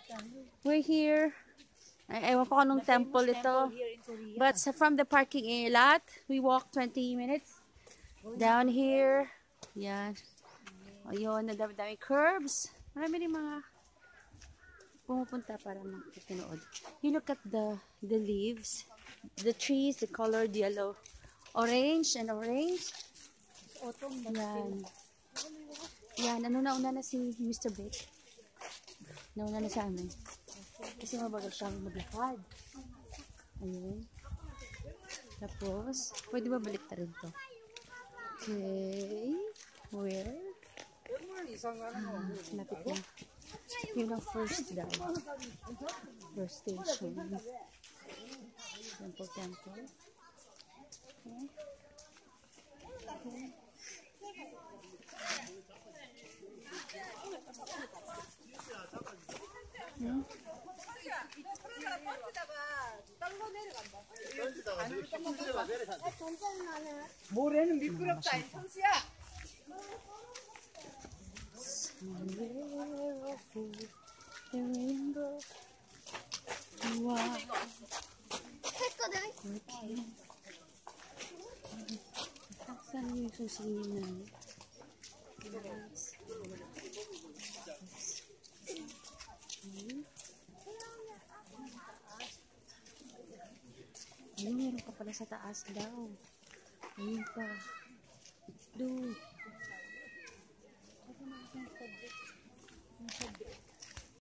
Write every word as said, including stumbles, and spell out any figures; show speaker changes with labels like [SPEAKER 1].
[SPEAKER 1] We're here. Ay, ewan ko anong temple ito. But so from the parking lot, we walk twenty minutes. Down here. Yan. Ayun, nadami-dami curbs. Marami rin mga pumupunta para makikinood. You look at the the leaves, the trees, the colored yellow, orange and orange. Autumn. Yan. Yan, ano na una na si Mister Beck? Nauna na sa amin. Kasi mabagal siya maglakad. Ayun. Tapos, pwede ba balik na rin to? Okay. Where? Ah, lapit na. Yun ang first dive. First station. Temple, temple. Okay. Okay. Hmm?
[SPEAKER 2] 모래는 미끄럽다, 이 선수야.
[SPEAKER 1] Wow. Saan yung susingin namin? Ayun, meron ka pala sa taas daw. Ayun pa. Doon.